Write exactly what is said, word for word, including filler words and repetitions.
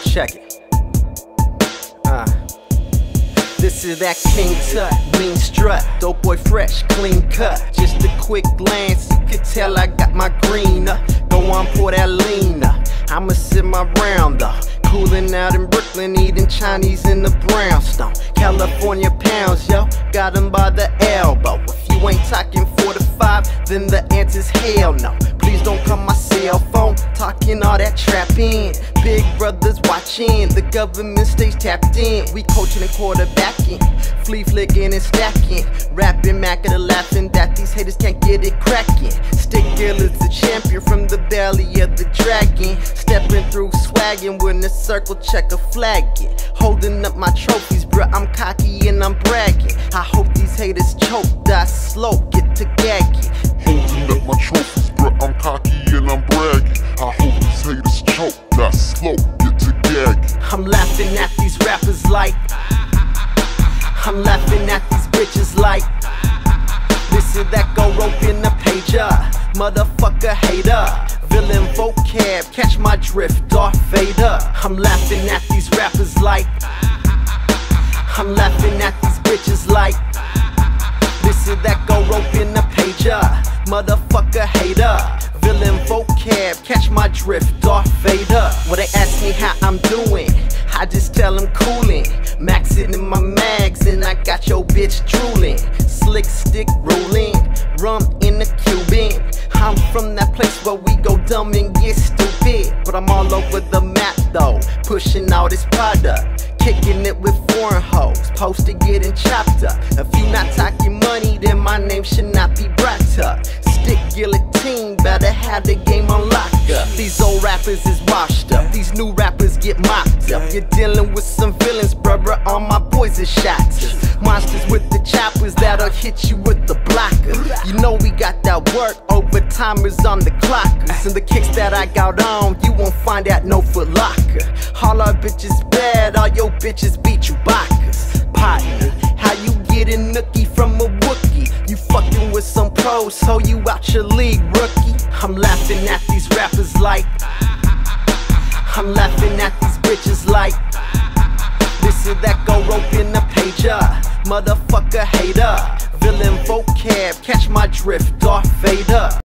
check it. Uh, this is that King Tut, mean strut, dope boy fresh, clean cut. Just a quick glance, you could tell I got my green up. Go on, pour that lean up. I'ma sit my round up. Cooling out in Brooklyn, eating Chinese in the brownstone. California pounds, yo, got them by the elbow. If you ain't talking four to five, then the answer's hell no. Please don't call my cell phone, talking all that trapping. Big brothers watching, the government stays tapped in. We coaching and quarterbacking, flea flicking and stacking. Rapping, Mac at the laughing that these haters can't get it cracking. Stick Gill is the champion from the belly of the dragon. Stepping through swagging when the circle check a flagging. Holding up my trophies, bruh, I'm cocky and I'm bragging. I hope these haters choke, die slow, get to gagging. Holding up my trophies, bruh, I'm cocky and I'm bragging. I hope these haters choke, die slow, get to gagging. I'm laughing at these rappers like I'm laughing at these bitches like this is that go rope in the pager. Motherfucker hater, villain vocab, catch my drift, Darth Vader. I'm laughing at these rappers like I'm laughing at these bitches like this is that go rope in the pager. Motherfucker hater, villain vocab, catch my drift, Darth Vader. When they ask me how I'm doing, I just tell them coolin'. Maxing in my mags and I got your bitch drooling. Slick stick rolling, rum in the Cuban. I'm from that place where we go dumb and get stupid. But I'm all over the map though, pushing all this product. Kicking it with foreign hoes, posted getting chopped up. If you not talking money, then my name should not be brought up. Stick guillotine, better have the game on lock up. These old rappers is washed up, these new rappers get mopped up. You're dealing with some villains, brother, all my boys is shots. Monsters with the choppers that'll hit you with the blocker. You know we got that work, overtimers on the clockers. And the kicks that I got on, you won't find at no Foot Locker. All our bitches bad, all your bitches beat you Chewbacca's. Partner, how you getting nookie from a Wookie? You fucking with some pros, so you out your league, rookie. I'm laughing at these rappers like I'm laughing at these bitches like this is that go rope in the pager. Motherfucker hater, villain vocab, catch my drift, Darth Vader.